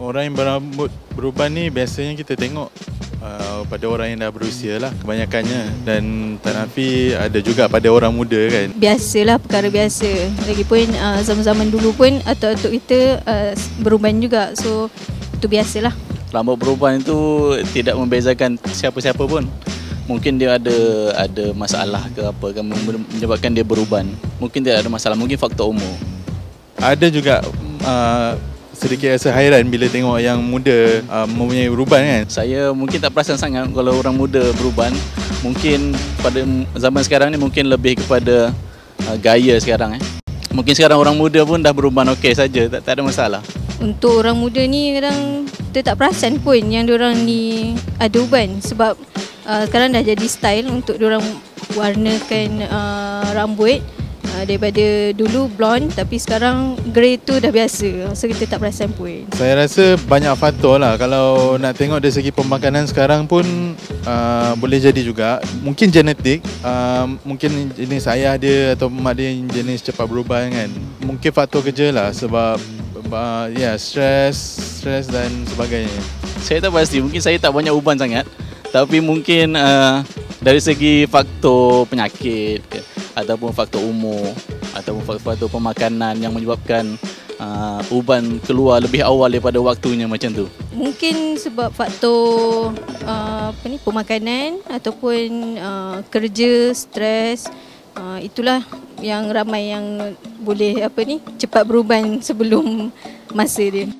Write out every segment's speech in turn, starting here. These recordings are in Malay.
Orang yang berambut beruban ni biasanya kita tengok pada orang yang dah berusia lah kebanyakannya, dan tak nafi ada juga pada orang muda kan. Biasalah, perkara biasa. Lagipun zaman-zaman dulu pun atuk-atuk kita beruban juga, so itu biasalah. Rambut beruban itu tidak membezakan siapa-siapa pun. Mungkin dia ada masalah ke apa kan menyebabkan dia beruban. Mungkin tidak ada masalah, mungkin faktor umur. Ada juga sedikit rasa hairan bila tengok yang muda mempunyai beruban kan. Saya mungkin tak perasan sangat kalau orang muda beruban. Mungkin pada zaman sekarang ni mungkin lebih kepada gaya sekarang. Mungkin sekarang orang muda pun dah beruban okey saja, tak ada masalah. Untuk orang muda ni kadang kita tak perasan pun yang diorang ni ada uban, sebab sekarang dah jadi style untuk diorang warnakan rambut. Daripada dulu blonde, tapi sekarang grey tu dah biasa, so kita tak perasan pun. Saya rasa banyak faktor lah. Kalau nak tengok dari segi pemakanan sekarang pun boleh jadi juga. Mungkin genetik, mungkin jenis ayah dia atau mak dia yang jenis cepat berubah kan. Mungkin faktor kerja lah, sebab ya stres dan sebagainya. Saya tak pasti, mungkin saya tak banyak uban sangat. Tapi mungkin dari segi faktor penyakit ataupun faktor umur ataupun faktor pemakanan yang menyebabkan uban keluar lebih awal daripada waktunya macam tu. Mungkin sebab faktor pemakanan ataupun kerja, stres, itulah yang ramai yang boleh cepat beruban sebelum masa dia.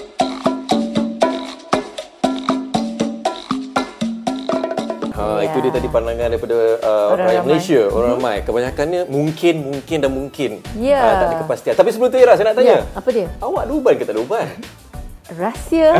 Itu dia tadi pandangan daripada rakyat Malaysia, orang ramai. Kebanyakannya mungkin tak ada kepastian. Tapi sebelum tu Ira, saya nak tanya. Apa dia? Awak ada uban ke tak ada uban? Rahsia.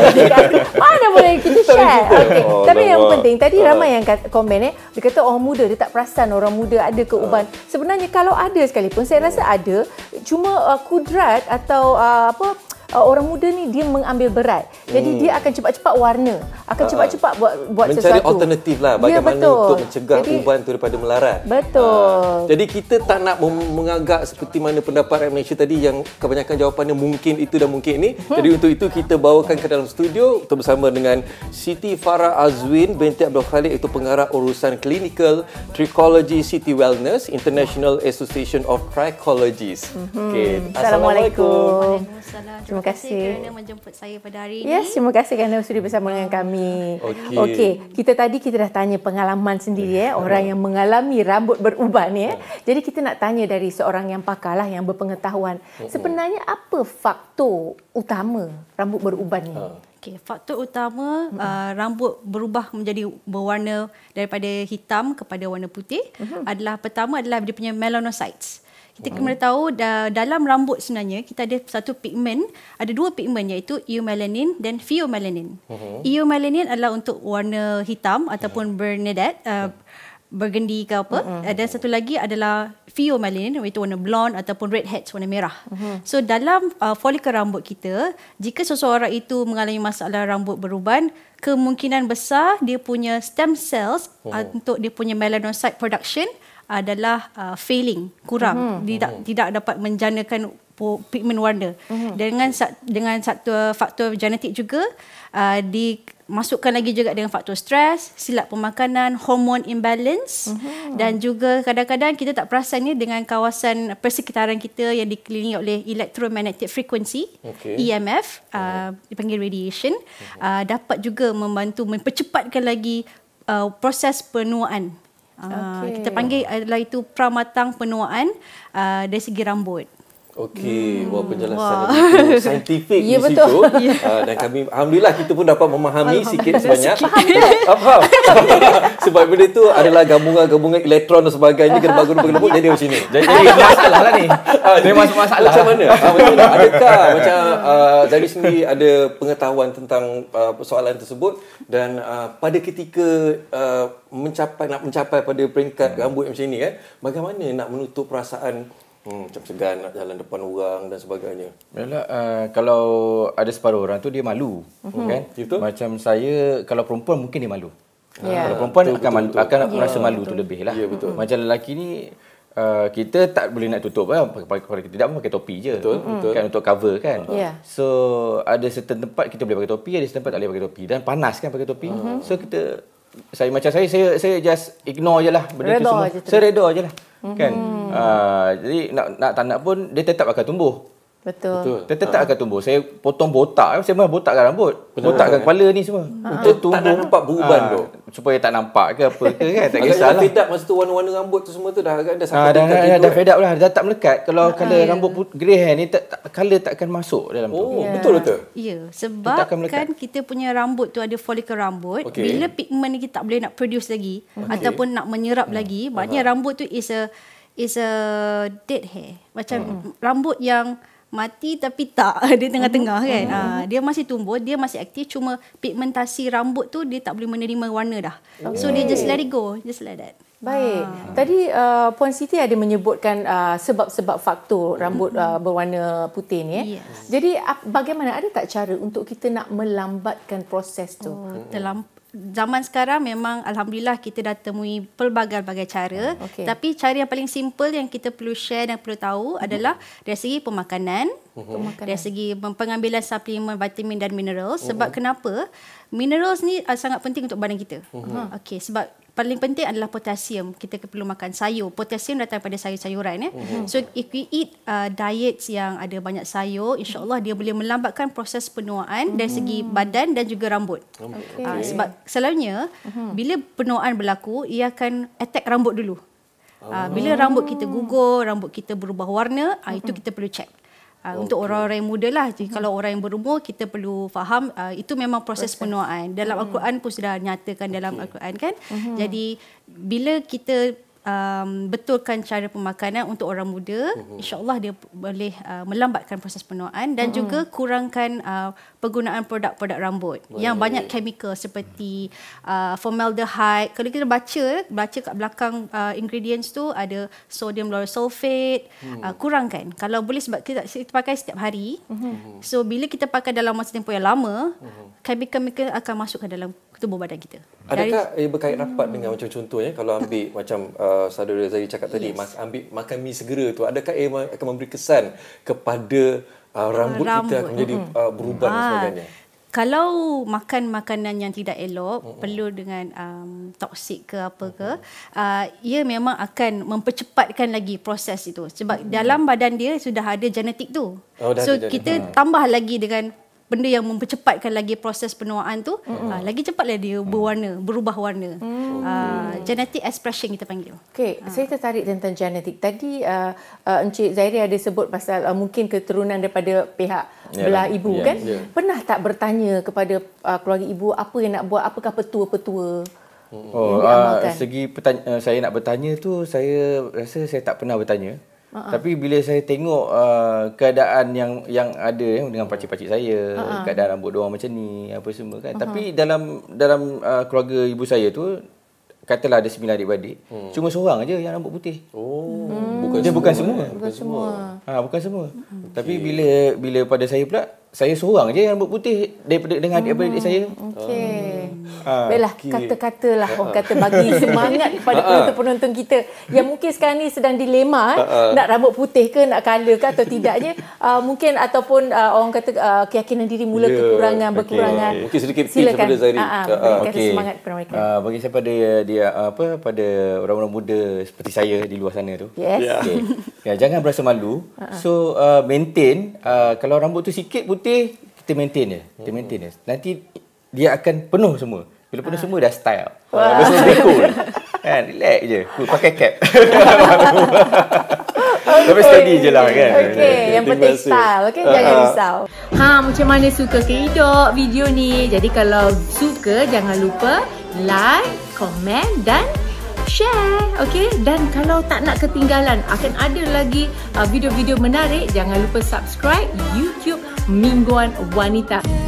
Mana boleh kita share. Okay. Tapi yang penting tadi ramai yang komen dia kata orang muda dia tak perasan orang muda ada ke uban. Sebenarnya kalau ada sekalipun saya rasa ada, cuma kudrat atau orang muda ni dia mengambil berat. Jadi dia akan cepat-cepat warna, akan cepat-cepat buat mencari sesuatu. Mencari alternatif lah bagaimana untuk mencegah uban tu daripada melarat. Betul. Jadi kita tak nak mengagak seperti mana pendapat rakyat Malaysia tadi yang kebanyakan jawapannya mungkin itu dan mungkin ini. Jadi untuk itu kita bawakan ke dalam studio untuk bersama dengan Siti Farah Azwin binti Abdul Khalik, itu pengarah urusan clinical trichology City Wellness International Association of Trichologists. Okay. Assalamualaikum. Terima kasih kerana menjemput saya pada hari ini. Yes, terima kasih kerana sudi bersama dengan kami. Okey, kita dah tanya pengalaman sendiri orang yang mengalami rambut beruban Jadi kita nak tanya dari seorang yang pakar lah, yang berpengetahuan. Sebenarnya apa faktor utama rambut beruban ni? Okay, faktor utama rambut berubah menjadi berwarna daripada hitam kepada warna putih pertama adalah dia punya melanocytes. Kita kena tahu dalam rambut sebenarnya kita ada satu pigmen, ada dua pigmen iaitu eumelanin dan pheomelanin. Eumelanin adalah untuk warna hitam ataupun bernadette, burgundy ke apa. Dan satu lagi adalah pheomelanin iaitu warna blonde ataupun redheads, warna merah. So dalam folikel rambut kita, jika seseorang itu mengalami masalah rambut beruban, kemungkinan besar dia punya stem cells untuk dia punya melanocyte production adalah failing, kurang, tidak dapat menjanakan pigmen warna. Dengan satu faktor genetik juga, dimasukkan lagi juga dengan faktor stres, silap pemakanan, hormon imbalance, dan juga kadang-kadang kita tak perasan dengan kawasan persekitaran kita yang dikelilingi oleh electromagnetic frequency, EMF, dipanggil radiation, dapat juga membantu mempercepatkan lagi proses penuaan. Kita panggil adalah itu pramatang penuaan dari segi rambut. Okey, penjelasan yang saintifik di situ. Dan kami alhamdulillah kita pun dapat memahami sikit sebanyak. Faham. Sebab benda itu adalah gabungan elektron dan sebagainya, gerbang-gerbang jadi macam ni. Jadi masalah lah ni. Dia masuk masalah. Macam mana? Adakah macam Zari sendiri ada pengetahuan tentang persoalan tersebut, dan pada ketika nak mencapai pada peringkat rambut macam ni bagaimana nak menutup perasaan macam segan nak jalan depan orang dan sebagainya? Yalah, kalau ada separuh orang tu dia malu, kan? Betul? Macam saya, kalau perempuan mungkin dia malu. Yeah. Kalau perempuan Betul. akan rasa malu tu lebih lah. Ya, betul. Macam lelaki ni kita tak boleh nak tutup kan. Kalau kita tidak pun pakai topi je. Betul. Kan untuk cover kan. Yeah. So ada certain tempat kita boleh pakai topi, ada certain tempat tak boleh pakai topi. Dan panas kan pakai topi. So kita saya just ignore je lah benda tu semua. Saya reda je lah. Kan. Jadi nak tak nak pun dia tetap akan tumbuh. Betul. Dia tetap akan tumbuh. Saya potong botak. Saya memang botakkan rambut. Botakkan kepala ni semua. Untuk tumbuh. Tak nampak beruban tu. Supaya tak nampak ke apa ke kan. Tak kisahlah. Agak fed up masa tu warna-warna rambut tu semua tu dah sampai dah fed up lah. Dah tak melekat. Kalau colour rambut grey hair ni colour takkan masuk dalam tu. Betul. Ya, sebab kan kita punya rambut tu ada follicle rambut. Bila pigment ni kita tak boleh nak produce lagi ataupun nak menyerap lagi, maknanya rambut tu is a dead hair. Macam rambut yang mati tapi tak dia tengah-tengah kan. Dia masih tumbuh, dia masih aktif, cuma pigmentasi rambut tu dia tak boleh menerima warna dah. So dia just let it go, just like that. Baik. Tadi Puan Siti ada menyebutkan sebab-sebab faktor rambut berwarna putih ni. Yes. Jadi bagaimana, ada tak cara untuk kita nak melambatkan proses tu? Zaman sekarang memang alhamdulillah kita dah temui pelbagai-bagai cara. Tapi cara yang paling simple yang kita perlu share dan perlu tahu adalah dari segi pemakanan, dari segi pengambilan suplemen vitamin dan mineral. Sebab kenapa? Minerals ni sangat penting untuk badan kita. Sebab paling penting adalah potasium. Kita perlu makan sayur. Potasium datang daripada sayur-sayuran. So if we eat diets yang ada banyak sayur, insya-Allah dia boleh melambatkan proses penuaan dari segi badan dan juga rambut. Sebab selalunya bila penuaan berlaku, ia akan attack rambut dulu. Bila rambut kita gugur, rambut kita berubah warna, itu kita perlu check. Untuk orang-orang yang muda lah. Jadi kalau orang yang berumur, kita perlu faham itu memang proses penuaan. Dalam Al-Quran pun sudah nyatakan dalam Al-Quran kan. Jadi bila kita betulkan cara pemakanan untuk orang muda, insya-Allah dia boleh melambatkan proses penuaan dan juga kurangkan penggunaan produk-produk rambut yang banyak chemical seperti formaldehyde. Kalau kita baca kat belakang ingredients tu ada sodium lauryl sulfate, kurangkan kalau boleh, sebab kita pakai setiap hari. So bila kita pakai dalam masa tempoh yang lama, chemical akan masuk ke dalam tubuh badan kita. Adakah berkait rapat dengan macam contohnya kalau ambil macam saudara Zahiri cakap tadi, ambil makan mi segera tu, adakah akan memberi kesan kepada rambut kita akan menjadi beruban dan sebagainya? Kalau makan makanan yang tidak elok, perlu dengan toksik ke apa ke, ia memang akan mempercepatkan lagi proses itu. Sebab dalam badan dia sudah ada genetik tu. So kita tambah lagi dengan benda yang mempercepatkan lagi proses penuaan tu, lagi cepatlah dia berubah warna. Genetic expression kita panggil. Saya tertarik tentang genetik. Tadi Encik Zahiri ada sebut pasal mungkin keturunan daripada pihak belah ibu kan. Pernah tak bertanya kepada keluarga ibu apa yang nak buat, apakah petua-petua yang diamalkan? Segi saya nak bertanya tu, saya rasa saya tak pernah bertanya. Tapi bila saya tengok keadaan yang ada dengan pakcik-pakcik saya, keadaan rambut diorang macam ni, apa semua kan. Tapi dalam keluarga ibu saya tu, katalah ada 9 adik-beradik, cuma seorang aja yang rambut putih. Bukan semua. Bukan semua. Tapi bila pada saya pula, saya seorang je yang rambut putih daripada dengan adik-beradik saya. Baiklah, kata-kata lah orang kata bagi semangat kepada penonton-penonton kita yang mungkin sekarang ni sedang dilema nak rambut putih ke, nak colour ke atau tidaknya, mungkin ataupun orang kata keyakinan diri mula kekurangan, berkurangan. Mungkin sedikit tips kepada Zahiri. Kata semangat kepada mereka. Bagi saya pada orang-orang muda seperti saya di luar sana tu. Jangan berasa malu. So maintain, kalau rambut tu sikit putih, kita maintain je. Nanti dia akan penuh semua. Bila penuh semua dah style. Dah semua cool. Kan, relax je. Pakai cap. Tapi steady je lah kan. Yang penting style. Jangan risau. Macam mana suka ke hidup video ni? Jadi kalau suka, jangan lupa like, komen dan share. Dan kalau tak nak ketinggalan, akan ada lagi video-video menarik, jangan lupa subscribe YouTube Mingguan Wanita.